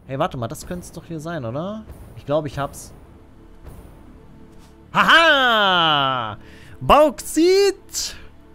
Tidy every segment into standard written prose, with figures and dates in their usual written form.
Hey, warte mal, das könnte es doch hier sein, oder? Ich glaube, ich hab's. Haha! Bauxit!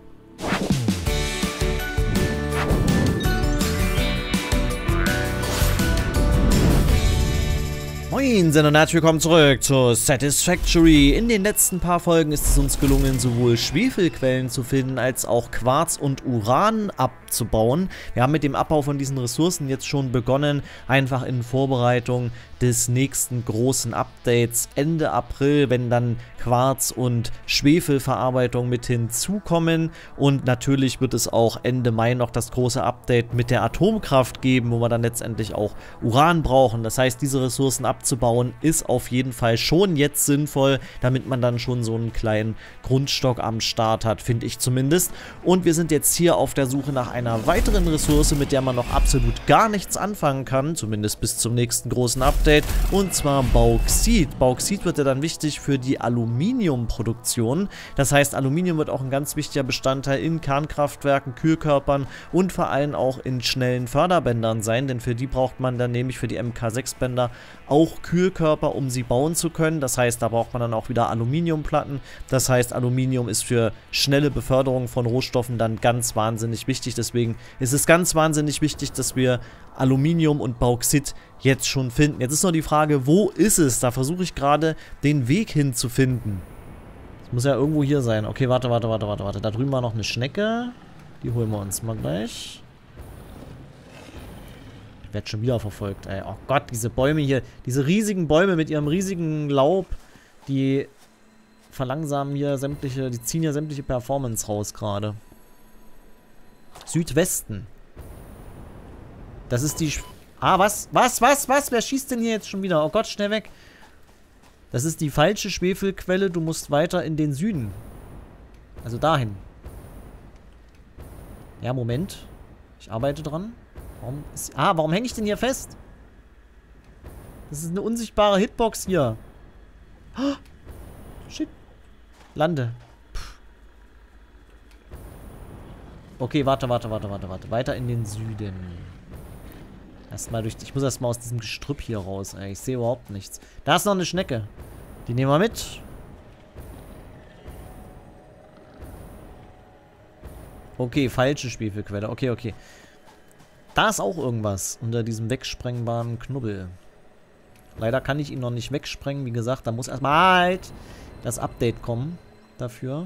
Moin, und herzlich willkommen zurück zur Satisfactory. In den letzten paar Folgen ist es uns gelungen, sowohl Schwefelquellen zu finden, als auch Quarz und Uran abzubauen. Wir haben mit dem Abbau von diesen Ressourcen jetzt schon begonnen, einfach in Vorbereitung des nächsten großen Updates Ende April, wenn dann Quarz- und Schwefelverarbeitung mit hinzukommen. Und natürlich wird es auch Ende Mai noch das große Update mit der Atomkraft geben, wo wir dann letztendlich auch Uran brauchen. Das heißt, diese Ressourcen abzubauen ist auf jeden Fall schon jetzt sinnvoll, damit man dann schon so einen kleinen Grundstock am Start hat, finde ich zumindest. Und wir sind jetzt hier auf der Suche nach einer weiteren Ressource, mit der man noch absolut gar nichts anfangen kann, zumindest bis zum nächsten großen Update. Und zwar Bauxit. Bauxit wird ja dann wichtig für die Aluminiumproduktion. Das heißt, Aluminium wird auch ein ganz wichtiger Bestandteil in Kernkraftwerken, Kühlkörpern und vor allem auch in schnellen Förderbändern sein, denn für die braucht man dann nämlich für die MK6-Bänder auch Kühlkörper, um sie bauen zu können. Das heißt, da braucht man dann auch wieder Aluminiumplatten. Das heißt, Aluminium ist für schnelle Beförderung von Rohstoffen dann ganz wahnsinnig wichtig. Deswegen ist es ganz wahnsinnig wichtig, dass wir Aluminium und Bauxit jetzt schon finden. Jetzt ist nur die Frage, wo ist es? Da versuche ich gerade den Weg hin zu finden. Das muss ja irgendwo hier sein. Okay, warte. Da drüben war noch eine Schnecke. Die holen wir uns mal gleich. Ich werde schon wieder verfolgt, ey. Oh Gott, diese Bäume hier. Diese riesigen Bäume mit ihrem riesigen Laub, die verlangsamen hier sämtliche, die ziehen hier sämtliche Performance raus gerade. Südwesten. Das ist die... Ah, was? Wer schießt denn hier jetzt schon wieder? Oh Gott, schnell weg. Das ist die falsche Schwefelquelle. Du musst weiter in den Süden. Also dahin. Ja, Moment. Ich arbeite dran. Warum hänge ich denn hier fest? Das ist eine unsichtbare Hitbox hier. Oh, shit. Lande. Puh. Okay, warte. Weiter in den Süden. Ich muss erstmal aus diesem Gestrüpp hier raus, ey. Ich sehe überhaupt nichts. Da ist noch eine Schnecke. Die nehmen wir mit. Okay, falsche Schwefelquelle. Okay. Da ist auch irgendwas unter diesem wegsprengbaren Knubbel. Leider kann ich ihn noch nicht wegsprengen. Wie gesagt, da muss erstmal halt das Update kommen dafür.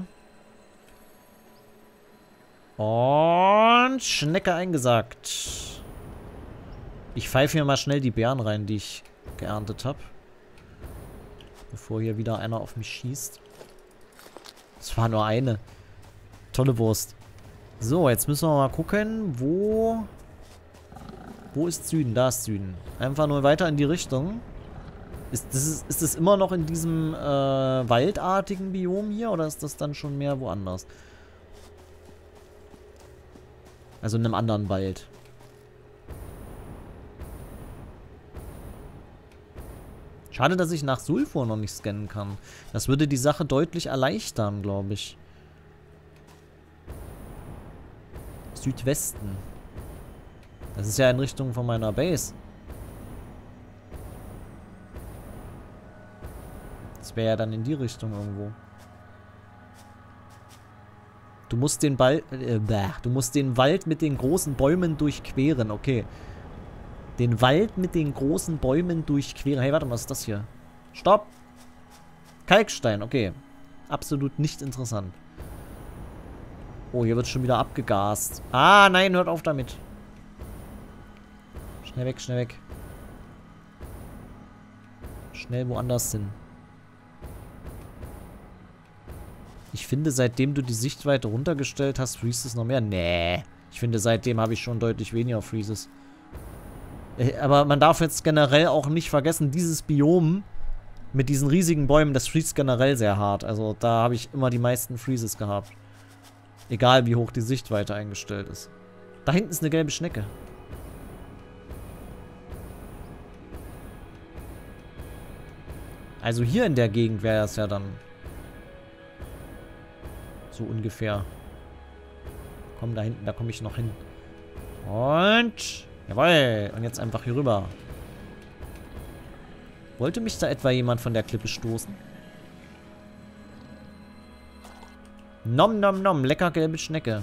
Und Schnecke eingesackt. Ich pfeife mir mal schnell die Beeren rein, die ich geerntet habe. Bevor hier wieder einer auf mich schießt. Das war nur eine. Tolle Wurst. So, jetzt müssen wir mal gucken, wo ist Süden? Da ist Süden. Einfach nur weiter in die Richtung. Ist das immer noch in diesem waldartigen Biom hier? Oder ist das dann schon mehr woanders? Also in einem anderen Wald. Schade, dass ich nach Sulfur noch nicht scannen kann. Das würde die Sache deutlich erleichtern, glaube ich. Südwesten. Das ist ja in Richtung von meiner Base. Das wäre ja dann in die Richtung irgendwo. Du musst den Wald mit den großen Bäumen durchqueren. Okay. Den Wald mit den großen Bäumen durchqueren. Hey, warte mal, was ist das hier? Stopp! Kalkstein, okay. Absolut nicht interessant. Oh, hier wird schon wieder abgegast. Ah, nein, hört auf damit. Schnell weg. Schnell woanders hin. Ich finde, seitdem du die Sichtweite runtergestellt hast, freezes es noch mehr. Nee. Ich finde, seitdem habe ich schon deutlich weniger Freezes. Aber man darf jetzt generell auch nicht vergessen, dieses Biom mit diesen riesigen Bäumen, das freest generell sehr hart. Also da habe ich immer die meisten Freezes gehabt. Egal wie hoch die Sichtweite eingestellt ist. Da hinten ist eine gelbe Schnecke. Also hier in der Gegend wäre das ja dann so ungefähr. Komm, da hinten, da komme ich noch hin. Und... Jawohl. Und jetzt einfach hier rüber. Wollte mich da etwa jemand von der Klippe stoßen? Nom nom nom, lecker gelbe Schnecke.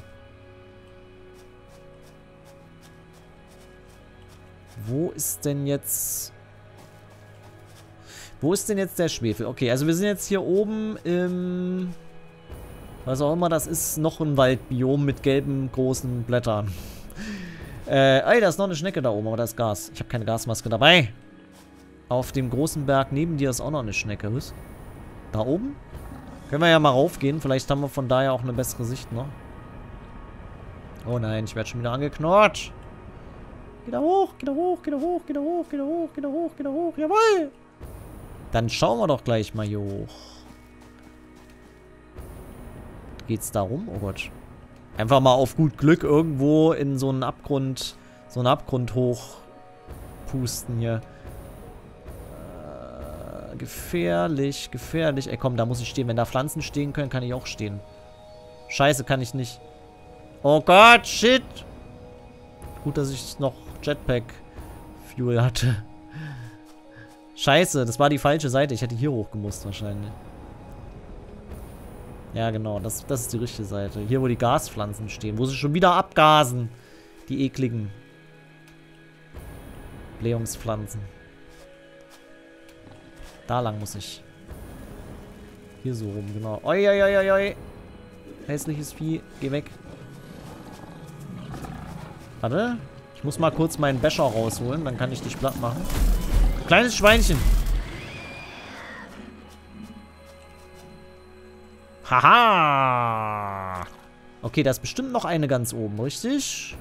Wo ist denn jetzt... Wo ist denn jetzt der Schwefel? Okay, also wir sind jetzt hier oben im... Was auch immer das ist, noch ein Waldbiom mit gelben, großen Blättern. Ey, da ist noch eine Schnecke da oben, aber da ist Gas. Ich habe keine Gasmaske dabei. Auf dem großen Berg neben dir ist auch noch eine Schnecke. Was? Da oben? Können wir ja mal raufgehen. Vielleicht haben wir von daher auch eine bessere Sicht, ne? Oh nein, ich werde schon wieder angeknurrt. Geh da hoch, geh da hoch, geh da hoch, geh da hoch, geh da hoch, geh da hoch, geh da hoch. Jawohl! Dann schauen wir doch gleich mal hier hoch. Geht's da rum? Oh Gott. Einfach mal auf gut Glück irgendwo in so einen Abgrund hoch pusten hier. Gefährlich, gefährlich. Ey, komm, da muss ich stehen. Wenn da Pflanzen stehen können, kann ich auch stehen. Scheiße, kann ich nicht. Oh Gott, shit. Gut, dass ich noch Jetpack-Fuel hatte. Scheiße, das war die falsche Seite. Ich hätte hier hochgemusst wahrscheinlich. Ja, genau. Das ist die richtige Seite. Hier, wo die Gaspflanzen stehen. Wo sie schon wieder abgasen. Die ekligen Blähungspflanzen. Da lang muss ich. Hier so rum, genau. Oi, oi, oi, oi, oi. Hässliches Vieh. Geh weg. Warte. Ich muss mal kurz meinen Becher rausholen. Dann kann ich dich platt machen. Kleines Schweinchen. Haha. Okay, da ist bestimmt noch eine ganz oben, richtig?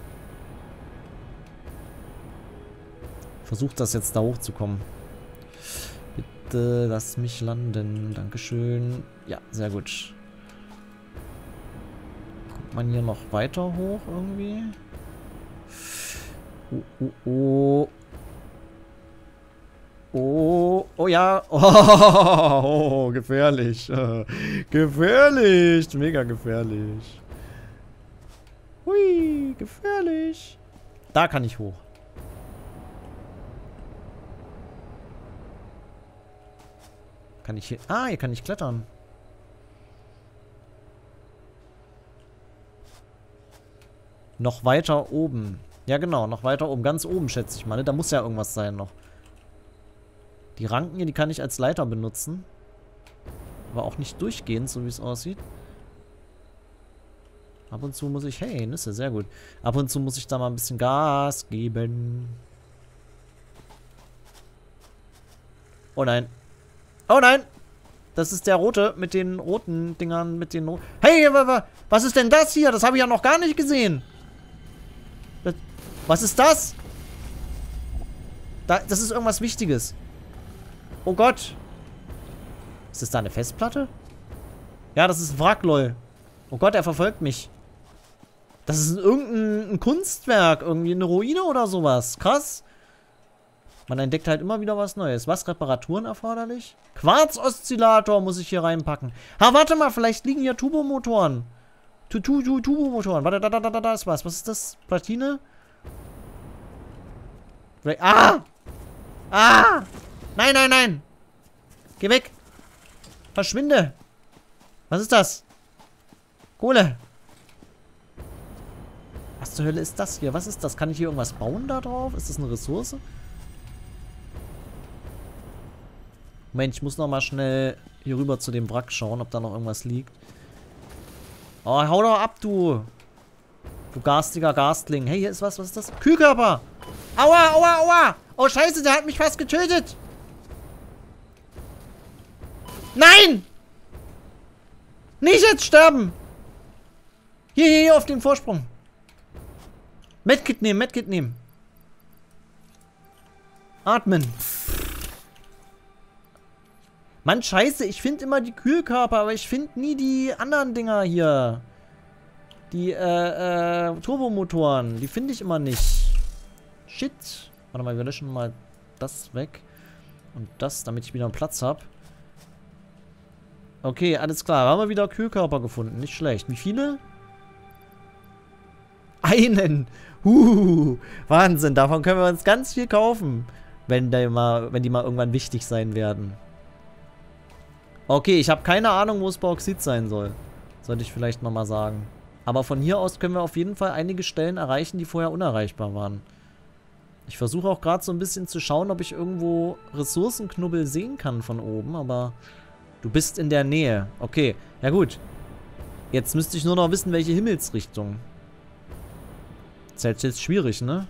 Versucht das jetzt da hochzukommen. Bitte lass mich landen. Dankeschön. Ja, sehr gut. Kommt man hier noch weiter hoch irgendwie? Oh. Oh ja. Oh, gefährlich. Gefährlich. Mega gefährlich. Hui, gefährlich. Da kann ich hoch. Kann ich hier... Ah, hier kann ich klettern. Noch weiter oben. Ja, genau. Noch weiter oben. Ganz oben, schätze ich mal. Ne? Da muss ja irgendwas sein noch. Die Ranken hier, die kann ich als Leiter benutzen. Aber auch nicht durchgehend, so wie es aussieht. Ab und zu muss ich... Hey, Nüsse, sehr gut. Ab und zu muss ich da mal ein bisschen Gas geben. Oh nein. Oh nein! Das ist der rote mit den roten Dingern, mit den... Hey, was ist denn das hier? Das habe ich ja noch gar nicht gesehen. Was ist das? Das ist irgendwas Wichtiges. Oh Gott. Ist das da eine Festplatte? Ja, das ist ein Wrack, lol. Oh Gott, er verfolgt mich. Das ist irgendein Kunstwerk. Irgendwie eine Ruine oder sowas. Krass. Man entdeckt halt immer wieder was Neues. Was? Reparaturen erforderlich? Quarz-Oszillator muss ich hier reinpacken. Ha, warte mal. Vielleicht liegen hier Turbomotoren. Turbomotoren. Warte, da ist was. Was ist das? Platine? Ah! Ah! Nein, nein, nein! Geh weg! Verschwinde! Was ist das? Kohle! Was zur Hölle ist das hier? Was ist das? Kann ich hier irgendwas bauen da drauf? Ist das eine Ressource? Moment, ich muss noch mal schnell hier rüber zu dem Wrack schauen, ob da noch irgendwas liegt. Oh, hau doch ab, du! Du garstiger Garstling. Hey, hier ist was. Was ist das? Kühlkörper! Aua, aua, aua! Oh, scheiße, der hat mich fast getötet! Nein! Nicht jetzt sterben! Hier, auf den Vorsprung. Medkit nehmen, Medkit nehmen. Atmen. Mann, scheiße, ich finde immer die Kühlkörper, aber ich finde nie die anderen Dinger hier. Die, Turbomotoren. Die finde ich immer nicht. Shit. Warte mal, wir löschen mal das weg. Und das, damit ich wieder einen Platz habe. Okay, alles klar. Haben wir wieder Kühlkörper gefunden. Nicht schlecht. Wie viele? Einen. Wahnsinn. Davon können wir uns ganz viel kaufen. wenn die mal irgendwann wichtig sein werden. Okay, ich habe keine Ahnung, wo das Bauxit sein soll. Sollte ich vielleicht nochmal sagen. Aber von hier aus können wir auf jeden Fall einige Stellen erreichen, die vorher unerreichbar waren. Ich versuche auch gerade so ein bisschen zu schauen, ob ich irgendwo Ressourcenknubbel sehen kann von oben, aber du bist in der Nähe. Okay, ja gut. Jetzt müsste ich nur noch wissen, welche Himmelsrichtung. Das ist jetzt schwierig, ne?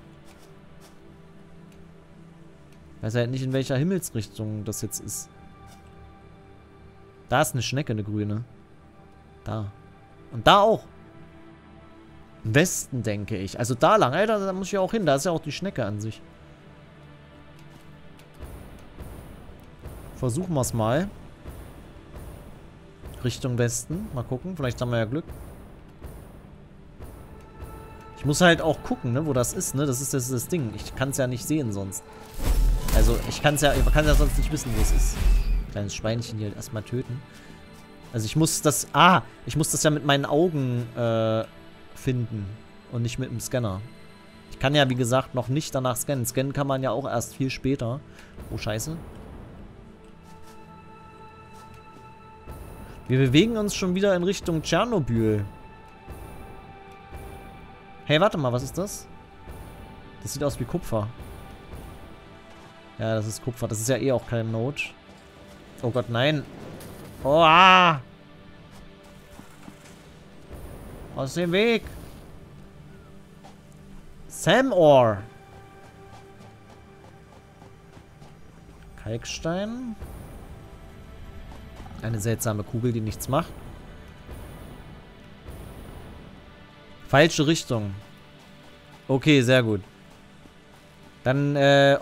Ich weiß halt nicht, in welcher Himmelsrichtung das jetzt ist. Da ist eine Schnecke, eine grüne. Da. Und da auch. Im Westen, denke ich. Also da lang. Alter, da muss ich ja auch hin. Da ist ja auch die Schnecke an sich. Versuchen wir es mal. Richtung Westen. Mal gucken. Vielleicht haben wir ja Glück. Ich muss halt auch gucken, ne, wo das ist, ne? Das ist das Ding. Ich kann es ja nicht sehen sonst. Also, man kann ja sonst nicht wissen, wo es ist. Kleines Schweinchen hier erstmal töten. Also ich muss das... ich muss das ja mit meinen Augen finden. Und nicht mit dem Scanner. Ich kann ja, wie gesagt, noch nicht danach scannen. Scannen kann man ja auch erst viel später. Oh, scheiße. Wir bewegen uns schon wieder in Richtung Tschernobyl. Hey, warte mal, was ist das? Das sieht aus wie Kupfer. Ja, das ist Kupfer. Das ist ja eh auch kein Node. Oh Gott, nein. Oh, aus dem Weg. Sam-Ore. Kalkstein. Eine seltsame Kugel, die nichts macht. Falsche Richtung. Okay, sehr gut. Dann,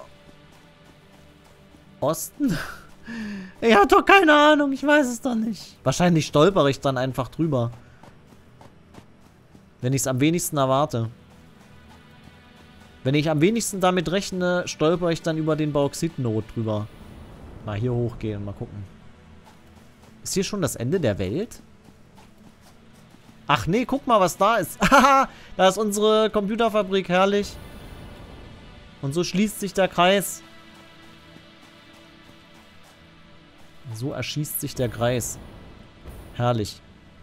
Osten? Ich hab doch keine Ahnung, ich weiß es doch nicht. Wahrscheinlich stolpere ich dann einfach drüber. Wenn ich es am wenigsten erwarte. Wenn ich am wenigsten damit rechne, stolpere ich dann über den Bauxit-Node drüber. Mal hier hochgehen, mal gucken. Ist hier schon das Ende der Welt? Ach nee, guck mal, was da ist. Haha, da ist unsere Computerfabrik, herrlich. Und so schließt sich der Kreis. So erschießt sich der Kreis. Herrlich.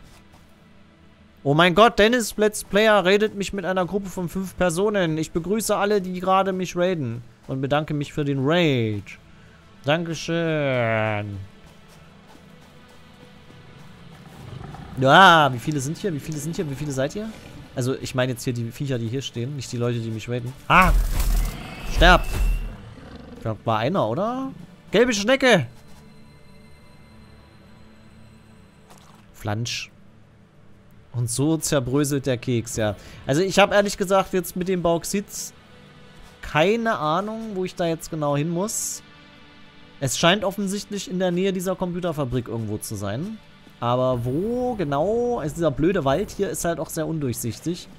Oh mein Gott, Dennis Let's Player redet mich mit einer Gruppe von 5 Personen. Ich begrüße alle, die gerade mich raiden. Und bedanke mich für den Rage. Dankeschön. Ja, wie viele sind hier? Wie viele sind hier? Wie viele seid ihr? Also, ich meine jetzt hier die Viecher, die hier stehen. Nicht die Leute, die mich raiden. Ah! Sterb! Ich glaube, war einer, oder? Gelbe Schnecke! Flansch. Und so zerbröselt der Keks, ja. Also ich habe ehrlich gesagt jetzt mit dem Bauxit keine Ahnung, wo ich da jetzt genau hin muss. Es scheint offensichtlich in der Nähe dieser Computerfabrik irgendwo zu sein. Aber wo genau? Also dieser blöde Wald hier ist halt auch sehr undurchsichtig.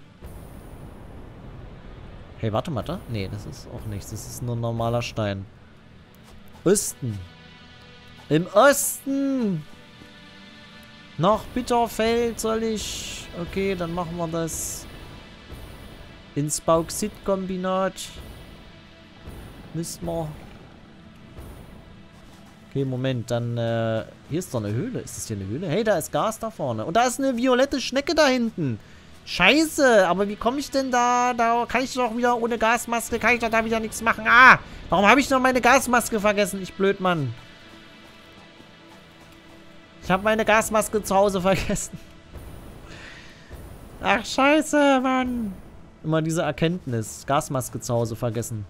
Hey, warte mal. Nee, das ist auch nichts. Das ist nur ein normaler Stein. Osten. Im Osten! Nach Bitterfeld soll ich... Okay, dann machen wir das. Ins Bauxit-Kombinat. Müssen wir... Okay, Moment, dann... hier ist doch eine Höhle. Ist das hier eine Höhle? Hey, da ist Gas da vorne. Und da ist eine violette Schnecke da hinten. Scheiße, aber wie komme ich denn da... Da kann ich doch wieder ohne Gasmaske... Kann ich doch da wieder nichts machen. Ah! Warum habe ich noch meine Gasmaske vergessen? Ich Blödmann. Ich habe meine Gasmaske zu Hause vergessen. Ach, scheiße, Mann. Immer diese Erkenntnis. Gasmaske zu Hause vergessen.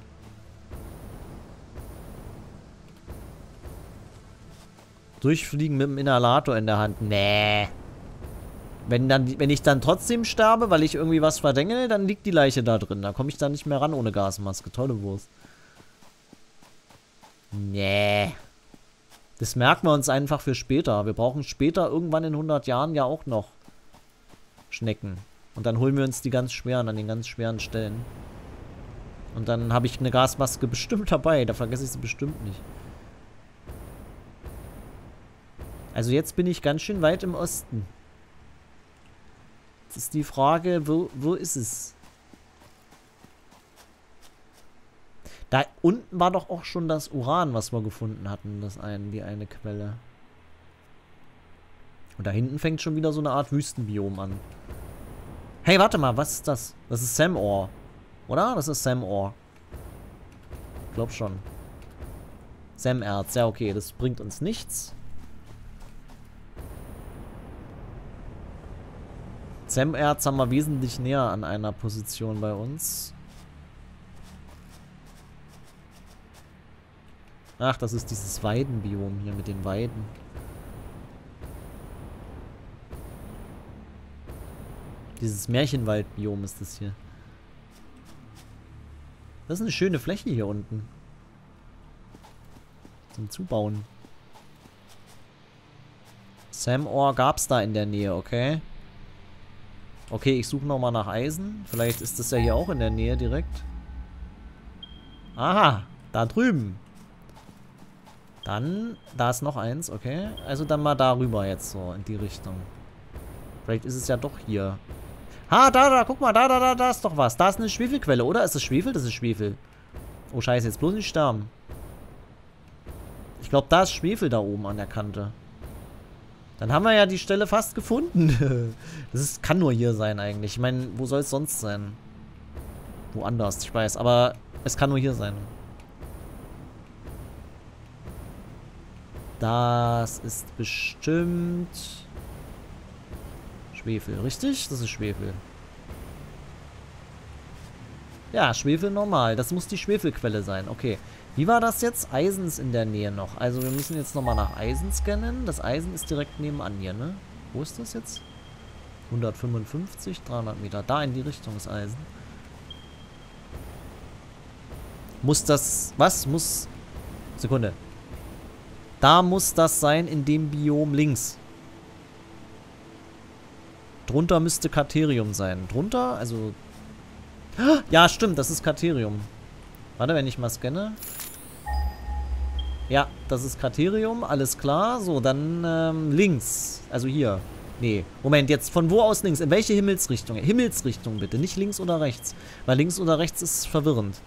Durchfliegen mit dem Inhalator in der Hand. Nee. Wenn ich dann trotzdem sterbe, weil ich irgendwie was verdengel, dann liegt die Leiche da drin. Da komme ich dann nicht mehr ran ohne Gasmaske. Tolle Wurst. Nee. Das merken wir uns einfach für später. Wir brauchen später irgendwann in 100 Jahren ja auch noch Schnecken. Und dann holen wir uns die ganz schweren an den ganz schweren Stellen. Und dann habe ich eine Gasmaske bestimmt dabei. Da vergesse ich sie bestimmt nicht. Also jetzt bin ich ganz schön weit im Osten. Jetzt ist die Frage, wo ist es? Da unten war doch auch schon das Uran, was wir gefunden hatten, die eine Quelle. Und da hinten fängt schon wieder so eine Art Wüstenbiom an. Hey, warte mal, was ist das? Das ist Samore. Oder? Das ist Samore. Ich glaub schon. Samerz, ja okay, das bringt uns nichts. Samerz haben wir wesentlich näher an einer Position bei uns. Ach, das ist dieses Weidenbiom hier mit den Weiden. Dieses Märchenwaldbiom ist das hier. Das ist eine schöne Fläche hier unten. Zum Zubauen. Samore gab's da in der Nähe, okay. Okay, ich suche nochmal nach Eisen. Vielleicht ist das ja hier auch in der Nähe direkt. Aha, da drüben. Dann, da ist noch eins, okay. Also dann mal darüber jetzt so, in die Richtung. Vielleicht ist es ja doch hier. Ha, da, guck mal, da ist doch was. Da ist eine Schwefelquelle, oder? Ist das Schwefel? Das ist Schwefel. Oh, scheiße, jetzt bloß nicht sterben. Ich glaube, da ist Schwefel da oben an der Kante. Dann haben wir ja die Stelle fast gefunden. Kann nur hier sein eigentlich. Ich meine, wo soll es sonst sein? Woanders, ich weiß. Aber es kann nur hier sein. Das ist bestimmt Schwefel, richtig? Das ist Schwefel. Ja, Schwefel normal. Das muss die Schwefelquelle sein. Okay. Wie war das jetzt? Eisen ist in der Nähe noch. Also wir müssen jetzt nochmal nach Eisen scannen. Das Eisen ist direkt nebenan hier, ne? Wo ist das jetzt? 155, 300 Meter. Da in die Richtung ist Eisen. Muss das... Was? Muss... Sekunde. Da muss das sein in dem Biom links. Drunter müsste Katerium sein. Drunter? Also... Ja, stimmt. Das ist Katerium. Warte, wenn ich mal scanne. Ja, das ist Katerium. Alles klar. So, dann links. Also hier. Nee. Moment, jetzt von wo aus links? In welche Himmelsrichtung? Himmelsrichtung bitte. Nicht links oder rechts. Weil links oder rechts ist verwirrend.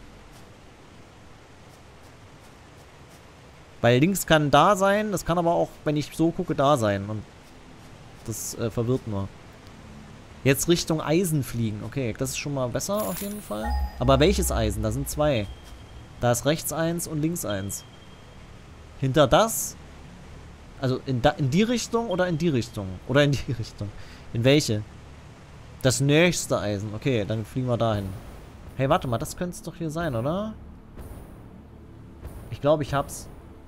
Weil links kann da sein. Das kann aber auch, wenn ich so gucke, da sein. Und das verwirrt nur. Jetzt Richtung Eisen fliegen. Okay, das ist schon mal besser auf jeden Fall. Aber welches Eisen? Da sind zwei. Da ist rechts eins und links eins. Hinter das? Also in die Richtung oder in die Richtung? Oder in die Richtung? In welche? Das nächste Eisen. Okay, dann fliegen wir dahin. Hey, warte mal, das könnte es doch hier sein, oder? Ich glaube, ich hab's.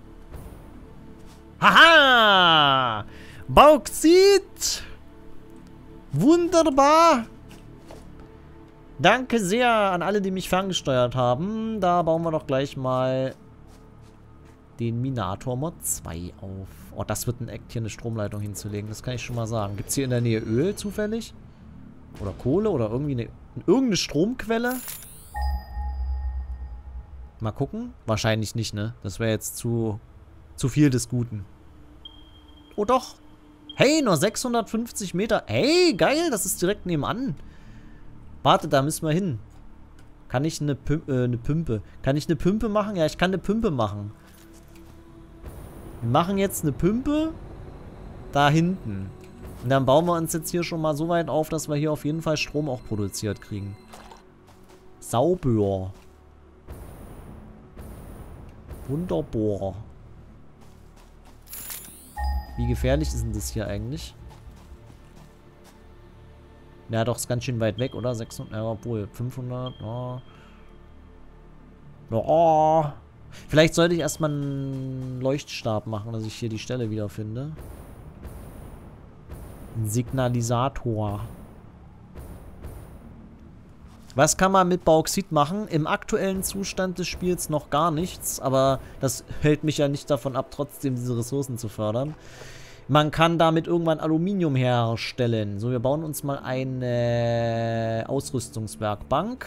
Haha! Bauxit! Wunderbar! Danke sehr an alle, die mich ferngesteuert haben. Da bauen wir doch gleich mal den Minator Mod 2 auf. Oh, das wird ein Act, hier eine Stromleitung hinzulegen. Das kann ich schon mal sagen. Gibt es hier in der Nähe Öl zufällig? Oder Kohle? Oder irgendwie irgendeine Stromquelle? Mal gucken. Wahrscheinlich nicht, ne? Das wäre jetzt zu viel des Guten. Oh doch. Hey, nur 650 Meter. Hey, geil. Das ist direkt nebenan. Warte, da müssen wir hin. Kann ich eine Pümpe? Kann ich eine Pümpe machen? Ja, ich kann eine Pümpe machen. Wir machen jetzt eine Pümpe da hinten. Und dann bauen wir uns jetzt hier schon mal so weit auf, dass wir hier auf jeden Fall Strom auch produziert kriegen. Sauber. Wunderbar. Wie gefährlich ist denn das hier eigentlich? Ja, doch, ist ganz schön weit weg, oder? 600, ja, obwohl, 500, oh. Oh. Vielleicht sollte ich erstmal einen Leuchtstab machen, dass ich hier die Stelle wiederfinde. Ein Signalisator. Was kann man mit Bauxit machen? Im aktuellen Zustand des Spiels noch gar nichts, aber das hält mich ja nicht davon ab, trotzdem diese Ressourcen zu fördern. Man kann damit irgendwann Aluminium herstellen. So, wir bauen uns mal eine Ausrüstungswerkbank.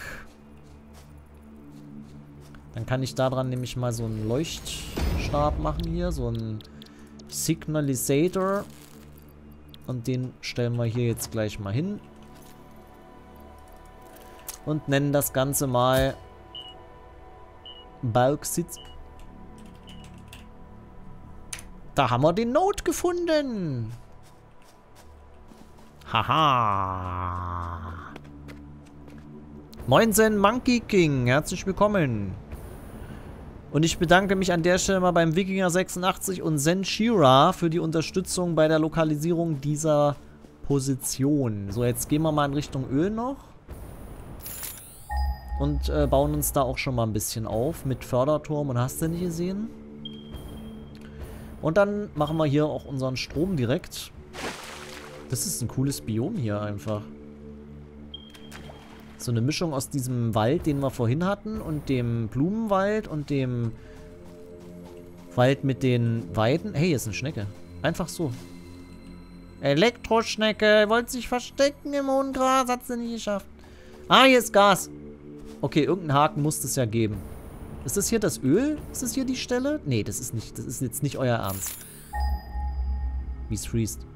Dann kann ich daran nämlich mal so einen Leuchtstab machen hier. So einen Signalisator. Und den stellen wir hier jetzt gleich mal hin. Und nennen das Ganze mal Bauxit. Da haben wir den Node gefunden. Haha. Moinsen, Monkey King. Herzlich willkommen. Und ich bedanke mich an der Stelle mal beim Wikinger86 und Zenshira für die Unterstützung bei der Lokalisierung dieser Position. So, jetzt gehen wir mal in Richtung Öl noch. Und bauen uns da auch schon mal ein bisschen auf mit Förderturm und hast du nicht gesehen? Und dann machen wir hier auch unseren Strom direkt. Das ist ein cooles Biom hier einfach. So eine Mischung aus diesem Wald, den wir vorhin hatten, und dem Blumenwald und dem Wald mit den Weiden. Hey, hier ist eine Schnecke. Einfach so. Elektroschnecke. Wollte sich verstecken im hohen Gras. Hat sie nicht geschafft. Ah, hier ist Gas. Okay, irgendeinen Haken muss es ja geben. Ist das hier das Öl? Ist das hier die Stelle? Nee, das ist nicht. Das ist jetzt nicht euer Ernst. Wie es freest.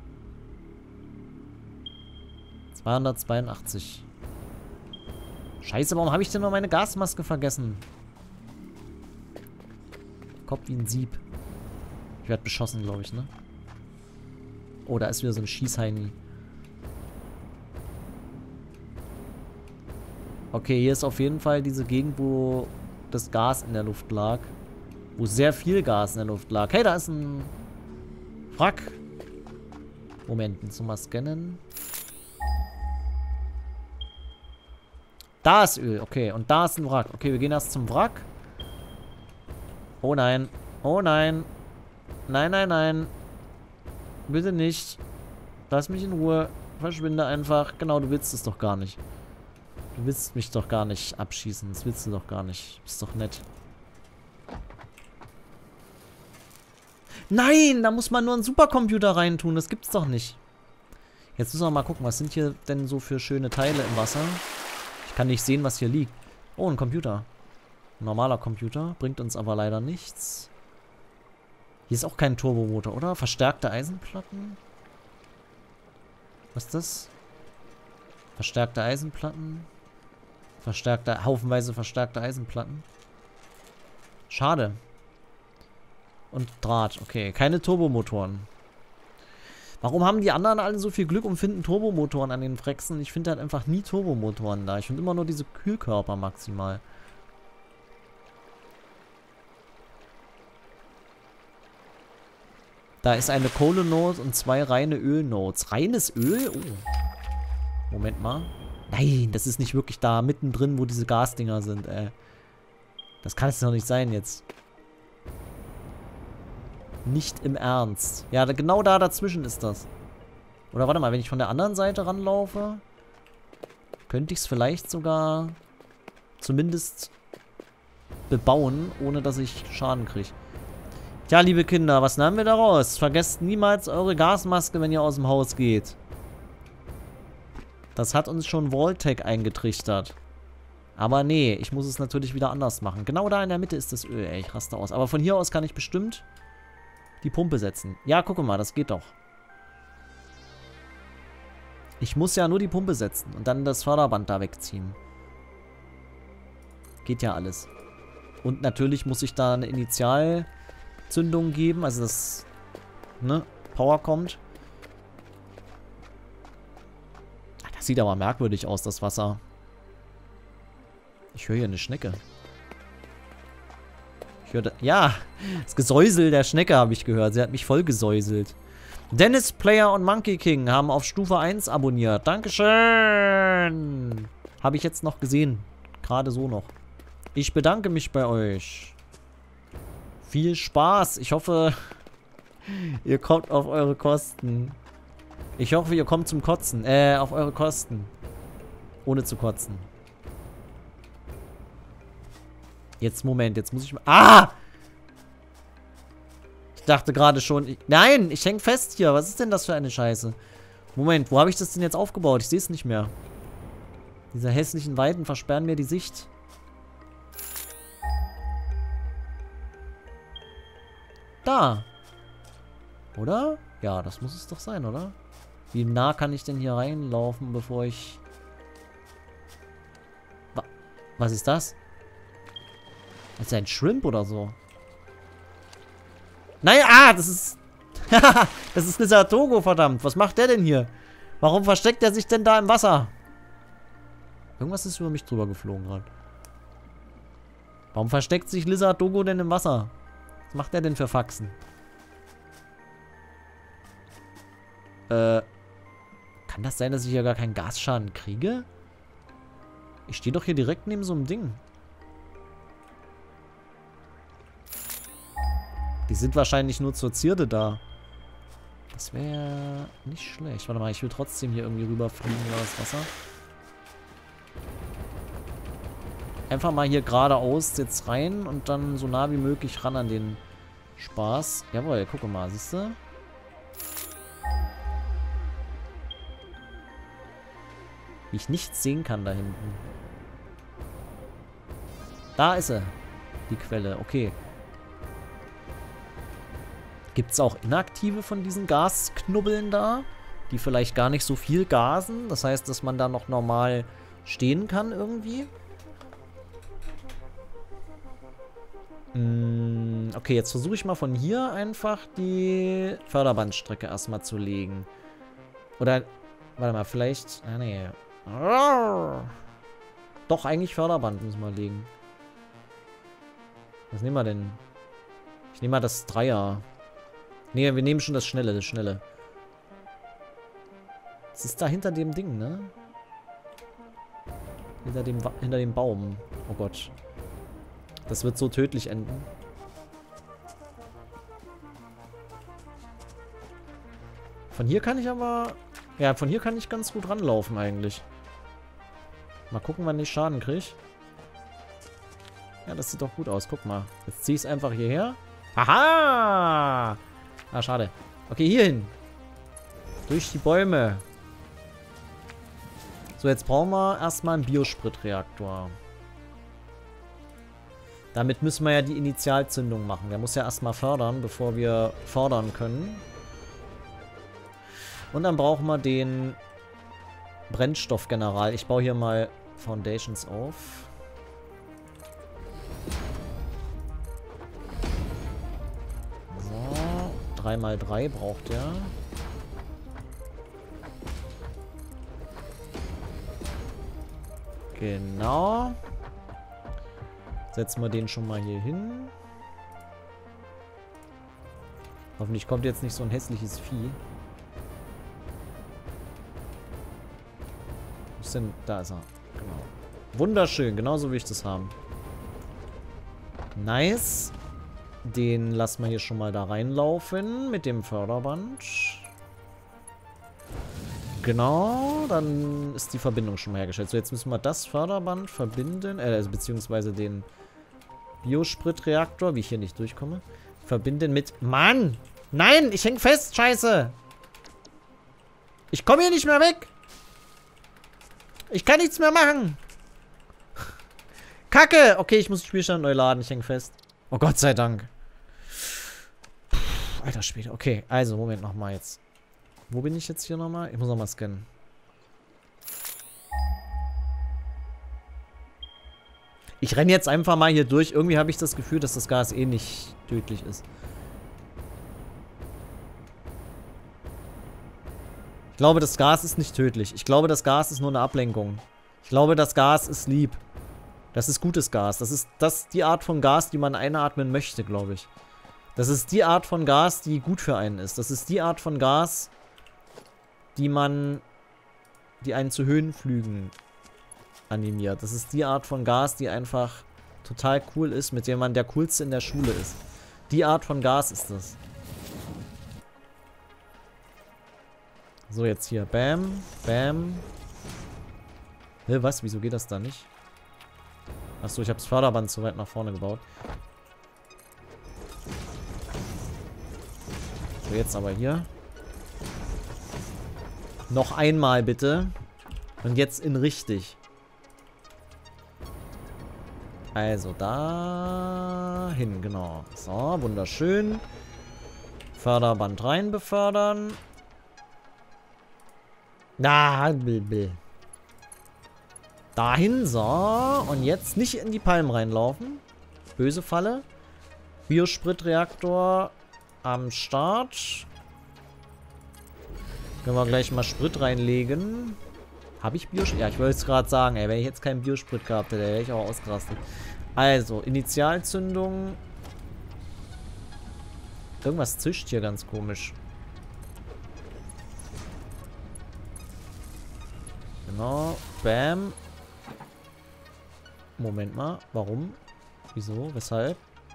282. Scheiße, warum habe ich denn noch meine Gasmaske vergessen? Kopf wie ein Sieb. Ich werde beschossen, glaube ich, ne? Oh, da ist wieder so ein Schießheini. Okay, hier ist auf jeden Fall diese Gegend, wo das Gas in der Luft lag. Wo sehr viel Gas in der Luft lag. Hey, da ist ein Wrack. Moment, jetzt mal scannen. Da ist Öl, okay. Und da ist ein Wrack. Okay, wir gehen erst zum Wrack. Oh nein. Oh nein. Nein, nein, nein. Bitte nicht. Lass mich in Ruhe. Verschwinde einfach. Genau, du willst es doch gar nicht. Du willst mich doch gar nicht abschießen. Das willst du doch gar nicht. Ist doch nett. Nein, da muss man nur einen Supercomputer reintun. Das gibt's doch nicht. Jetzt müssen wir mal gucken, was sind hier denn so für schöne Teile im Wasser? Ich kann nicht sehen, was hier liegt. Oh, ein Computer. Ein normaler Computer. Bringt uns aber leider nichts. Hier ist auch kein Turbomotor, oder? Verstärkte Eisenplatten? Was ist das? Verstärkte Eisenplatten. Haufenweise verstärkte Eisenplatten. Schade. Und Draht. Okay, keine Turbomotoren. Warum haben die anderen alle so viel Glück und finden Turbomotoren an den Frexen? Ich finde halt einfach nie Turbomotoren da. Ich finde immer nur diese Kühlkörper maximal. Da ist eine Kohlenode und 2 reine Ölnodes. Reines Öl? Oh. Moment mal. Nein, das ist nicht wirklich da mittendrin, wo diese Gasdinger sind, ey. Das kann es doch nicht sein jetzt. Nicht im Ernst. Ja, genau da dazwischen ist das. Oder warte mal, wenn ich von der anderen Seite ranlaufe, könnte ich es vielleicht sogar zumindest bebauen, ohne dass ich Schaden kriege. Tja, liebe Kinder, was nahmen wir daraus? Vergesst niemals eure Gasmaske, wenn ihr aus dem Haus geht. Das hat uns schon Vault-Tec eingetrichtert. Aber nee, ich muss es natürlich wieder anders machen. Genau da in der Mitte ist das Öl, ey. Ich raste aus. Aber von hier aus kann ich bestimmt die Pumpe setzen. Ja, guck mal, das geht doch. Ich muss ja nur die Pumpe setzen und dann das Förderband da wegziehen. Geht ja alles. Und natürlich muss ich da eine Initialzündung geben, also dass Power kommt. Das sieht aber merkwürdig aus, das Wasser. Ich höre hier eine Schnecke. Ich höre ja, das Gesäusel der Schnecke habe ich gehört. Sie hat mich voll gesäuselt. Dennis Player und Monkey King haben auf Stufe 1 abonniert. Dankeschön. Habe ich jetzt noch gesehen. Gerade so noch. Ich bedanke mich bei euch. Viel Spaß. Ich hoffe, ihr kommt auf eure Kosten. Ich hoffe, ihr kommt zum Kotzen. Auf eure Kosten. Ohne zu kotzen. Jetzt, Moment, jetzt muss ich mal... Ah! Ich dachte gerade schon... Nein, ich hänge fest hier. Was ist denn das für eine Scheiße? Moment, wo habe ich das denn jetzt aufgebaut? Ich sehe es nicht mehr. Diese hässlichen Weiden versperren mir die Sicht. Da. Oder? Ja, das muss es doch sein, oder? Wie nah kann ich denn hier reinlaufen, bevor ich... Was ist das? Das ist ja ein Shrimp oder so. Naja, das ist... das ist Lizard Dogo, verdammt. Was macht der denn hier? Warum versteckt er sich denn da im Wasser? Irgendwas ist über mich drüber geflogen gerade. Warum versteckt sich Lizard Dogo denn im Wasser? Was macht der denn für Faxen? Kann das sein, dass ich hier gar keinen Gasschaden kriege? Ich stehe doch hier direkt neben so einem Ding. Die sind wahrscheinlich nur zur Zierde da. Das wäre nicht schlecht. Warte mal, ich will trotzdem hier irgendwie rüberfliegen über das Wasser. Einfach mal hier geradeaus jetzt rein und dann so nah wie möglich ran an den Spaß. Jawohl, guck mal, siehst du? Wie ich nichts sehen kann da hinten. Da ist sie. Die Quelle, okay. Gibt es auch inaktive von diesen Gasknubbeln da? Die vielleicht gar nicht so viel gasen? Das heißt, dass man da noch normal stehen kann irgendwie? Okay, jetzt versuche ich mal von hier einfach die Förderbandstrecke erstmal zu legen. Oder, warte mal, vielleicht... Ah, nee. Doch, eigentlich Förderband müssen wir legen. Was nehmen wir denn? Ich nehme mal das Dreier. Nee, wir nehmen schon das Schnelle, das Schnelle. Es ist da hinter dem Ding, ne? Hinter dem Baum. Oh Gott. Das wird so tödlich enden. Von hier kann ich aber... Ja, von hier kann ich ganz gut ranlaufen eigentlich. Mal gucken, wann ich Schaden kriege. Ja, das sieht doch gut aus. Guck mal. Jetzt ziehe ich es einfach hierher. Haha! Ah, schade. Okay, hier hin. Durch die Bäume. So, jetzt brauchen wir erstmal einen Biospritreaktor. Damit müssen wir ja die Initialzündung machen. Der muss ja erstmal fördern, bevor wir fordern können. Und dann brauchen wir den Brennstoffgeneral. Ich baue hier mal Foundations auf. So, 3x3 braucht er. Genau. Setzen wir den schon mal hier hin. Hoffentlich kommt jetzt nicht so ein hässliches Vieh. Wo ist denn? Da ist er. Genau. Wunderschön, genauso will ich das haben. Nice. Den lassen wir hier schon mal da reinlaufen mit dem Förderband. Genau, dann ist die Verbindung schon mal hergestellt. So, jetzt müssen wir das Förderband verbinden, also beziehungsweise den Biospritreaktor, wie ich hier nicht durchkomme, verbinden mit... Mann! Nein, ich häng fest, scheiße! Ich komme hier nicht mehr weg! Ich kann nichts mehr machen! Kacke! Okay, ich muss den Spielstand neu laden, ich häng fest. Oh Gott sei Dank. Puh, alter Schwede. Okay, also, Moment nochmal jetzt. Wo bin ich jetzt hier nochmal? Ich muss nochmal scannen. Ich renne jetzt einfach mal hier durch. Irgendwie habe ich das Gefühl, dass das Gas eh nicht tödlich ist. Ich glaube, das Gas ist nicht tödlich. Ich glaube, das Gas ist nur eine Ablenkung. Ich glaube, das Gas ist lieb. Das ist gutes Gas. Das ist die Art von Gas, die man einatmen möchte, glaube ich. Das ist die Art von Gas, die gut für einen ist. Das ist die Art von Gas, die einen zu Höhenflügen animiert. Das ist die Art von Gas, die einfach total cool ist, mit dem man der Coolste in der Schule ist. Die Art von Gas ist das. So, jetzt hier. Bam, bam. Was? Wieso geht das da nicht? Achso, ich habe das Förderband zu weit nach vorne gebaut. So, jetzt aber hier. Noch einmal bitte. Und jetzt in richtig. Also dahin, genau. So, wunderschön. Förderband rein befördern. Dahin, so. Und jetzt nicht in die Palmen reinlaufen. böse Falle. Biospritreaktor am Start. Können wir gleich mal Sprit reinlegen. Habe ich Biosprit? Ja, ich wollte es gerade sagen, ey. Wenn ich jetzt keinen Biosprit gehabt hätte, wäre ich auch ausgerastet. Also, Initialzündung. Irgendwas zischt hier ganz komisch. Genau. Bam. Moment mal. Warum? Wieso? Weshalb?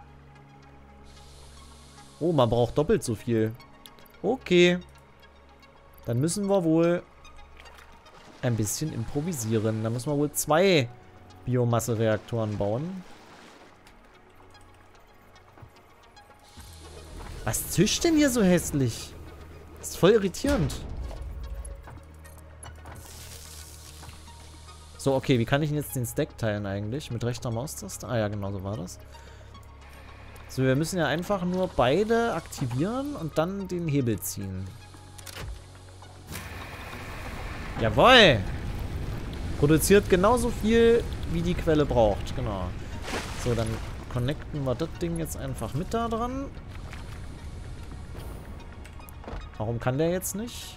Oh, man braucht doppelt so viel. Okay. Dann müssen wir wohl ein bisschen improvisieren. Dann müssen wir wohl 2 Biomasse-Reaktoren bauen. Was zischt denn hier so hässlich? Das ist voll irritierend. So, okay, wie kann ich denn jetzt den Stack teilen eigentlich? Mit rechter Maustaste? Ah ja, genau, so war das. So, wir müssen ja einfach nur beide aktivieren und dann den Hebel ziehen. Jawohl! Produziert genauso viel, wie die Quelle braucht, genau. So, dann connecten wir das Ding jetzt einfach mit da dran. Warum kann der jetzt nicht?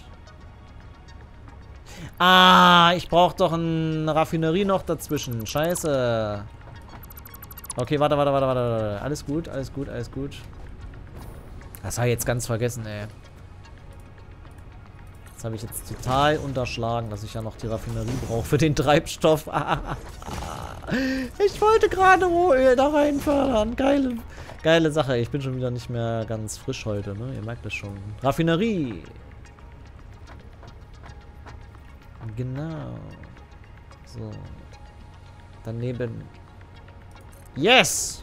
Ah, ich brauche doch eine Raffinerie noch dazwischen. Scheiße. Okay, warte. Alles gut, alles gut, alles gut. Das habe ich jetzt ganz vergessen, ey. Das habe ich jetzt total unterschlagen, dass ich ja noch die Raffinerie brauche für den Treibstoff. Ich wollte gerade Rohöl da rein fördern. Geile Sache. Ich bin schon wieder nicht mehr ganz frisch heute, ne? Ihr merkt das schon. Raffinerie. Genau. So. Daneben. Yes!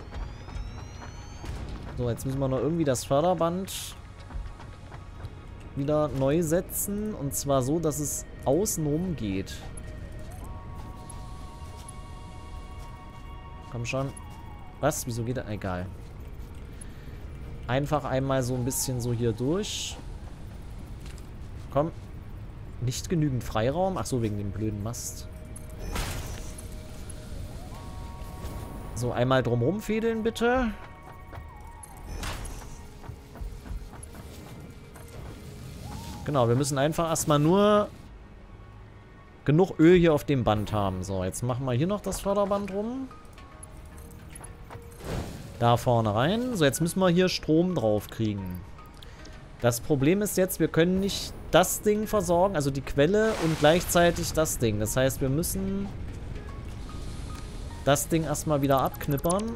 So, jetzt müssen wir noch irgendwie das Förderband wieder neu setzen. Und zwar so, dass es außenrum geht. Komm schon. Was? Wieso geht das? Egal. Einfach einmal so ein bisschen so hier durch. Komm. Nicht genügend Freiraum. Ach so, wegen dem blöden Mast. So, einmal drumherum fädeln, bitte. Genau, wir müssen einfach erstmal nur genug Öl hier auf dem Band haben. So, jetzt machen wir hier noch das Förderband rum. Da vorne rein. So, jetzt müssen wir hier Strom drauf kriegen. Das Problem ist jetzt, wir können nicht das Ding versorgen, also die Quelle und gleichzeitig das Ding. Das heißt, wir müssen das Ding erstmal wieder abknippern.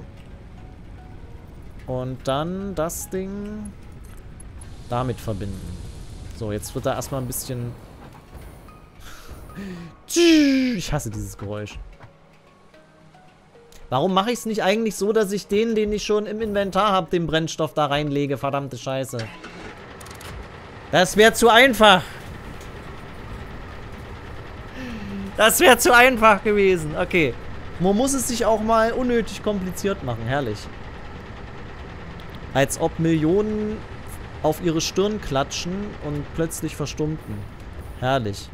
Und dann das Ding damit verbinden. So, jetzt wird da erstmal ein bisschen... Ich hasse dieses Geräusch. Warum mache ich es nicht eigentlich so, dass ich den ich schon im Inventar habe, den Brennstoff da reinlege? Verdammte Scheiße. Das wäre zu einfach. Das wäre zu einfach gewesen. Okay. Man muss es sich auch mal unnötig kompliziert machen. Herrlich. Als ob Millionen auf ihre Stirn klatschen und plötzlich verstummten. Herrlich.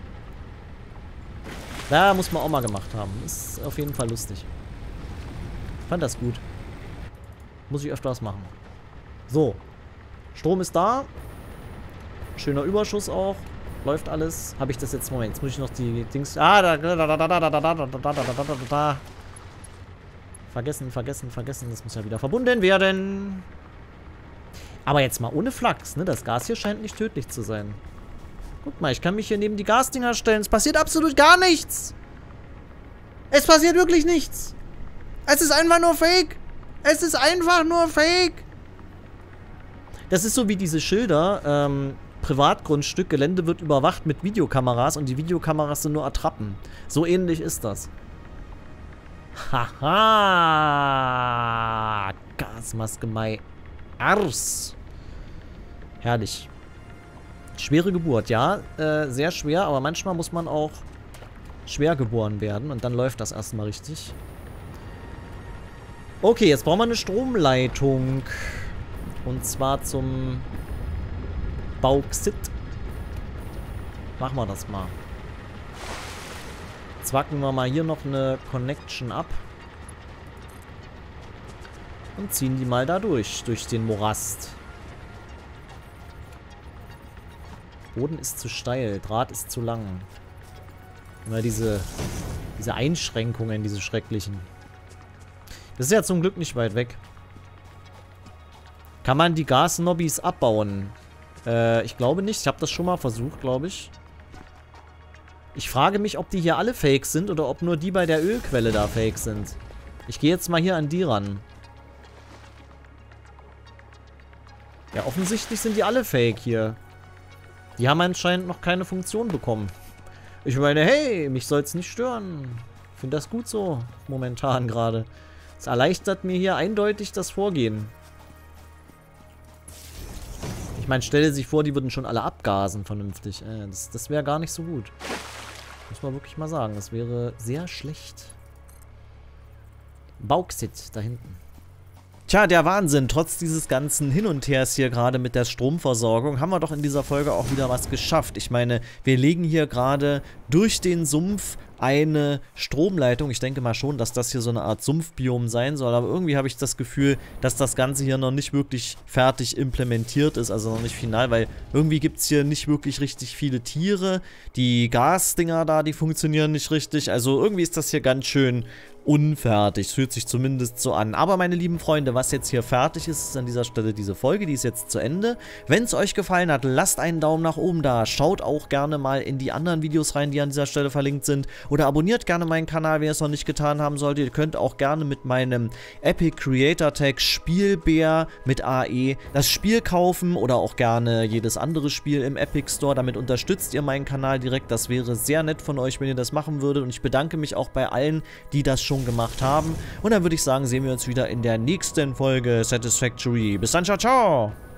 Da muss man auch mal gemacht haben. Ist auf jeden Fall lustig. Ich fand das gut. Muss ich öfters machen. So. Strom ist da. Schöner Überschuss auch. Läuft alles. Habe ich das jetzt... Moment, jetzt muss ich noch die Dings... Ah, da. Vergessen. Das muss ja wieder verbunden werden. Aber jetzt mal ohne Flachs, ne? Das Gas hier scheint nicht tödlich zu sein. Guck mal, ich kann mich hier neben die Gasdinger stellen. Es passiert absolut gar nichts. Es passiert wirklich nichts. Es ist einfach nur Fake. Es ist einfach nur Fake. Das ist so wie diese Schilder, Privatgrundstück, Gelände wird überwacht mit Videokameras und die Videokameras sind nur Attrappen. So ähnlich ist das. Haha. Gasmaske Mai. Ars. Herrlich. Schwere Geburt, ja. Sehr schwer, aber manchmal muss man auch schwer geboren werden und dann läuft das erstmal richtig. Okay, jetzt brauchen wir eine Stromleitung. Und zwar zum Bauxit. Machen wir das mal. Zwacken wir mal hier noch eine Connection ab. Und ziehen die mal da durch den Morast. Boden ist zu steil, Draht ist zu lang. Immer diese Einschränkungen, diese schrecklichen. Das ist ja zum Glück nicht weit weg. Kann man die Gasnobbys abbauen? Ich glaube nicht. Ich habe das schon mal versucht, glaube ich. Ich frage mich, ob die hier alle fake sind oder ob nur die bei der Ölquelle da fake sind. Ich gehe jetzt mal hier an die ran. Ja, offensichtlich sind die alle fake hier. Die haben anscheinend noch keine Funktion bekommen. Ich meine, hey, mich soll's nicht stören. Ich finde das gut so, momentan gerade. Es erleichtert mir hier eindeutig das Vorgehen. Ich meine, stelle sich vor, die würden schon alle abgasen vernünftig. Das wäre gar nicht so gut. Muss man wirklich mal sagen. Das wäre sehr schlecht. Bauxit da hinten. Tja, der Wahnsinn. Trotz dieses ganzen Hin und Hers hier gerade mit der Stromversorgung haben wir doch in dieser Folge auch wieder was geschafft. Ich meine, wir legen hier gerade durch den Sumpf eine Stromleitung. Ich denke mal schon, dass das hier so eine Art Sumpfbiom sein soll, aber irgendwie habe ich das Gefühl, dass das Ganze hier noch nicht wirklich fertig implementiert ist, also noch nicht final, weil irgendwie gibt es hier nicht wirklich richtig viele Tiere. Die Gasdinger da, die funktionieren nicht richtig, also irgendwie ist das hier ganz schön unfertig. Fühlt sich zumindest so an. Aber meine lieben Freunde, was jetzt hier fertig ist, ist an dieser Stelle diese Folge. Die ist jetzt zu Ende. Wenn es euch gefallen hat, lasst einen Daumen nach oben da. Schaut auch gerne mal in die anderen Videos rein, die an dieser Stelle verlinkt sind. Oder abonniert gerne meinen Kanal, wenn ihr es noch nicht getan haben solltet. Ihr könnt auch gerne mit meinem Epic Creator Tag Spielbär mit AE das Spiel kaufen oder auch gerne jedes andere Spiel im Epic Store. Damit unterstützt ihr meinen Kanal direkt. Das wäre sehr nett von euch, wenn ihr das machen würdet. Und ich bedanke mich auch bei allen, die das schon gemacht haben. Und dann würde ich sagen, sehen wir uns wieder in der nächsten Folge Satisfactory. Bis dann, ciao, ciao!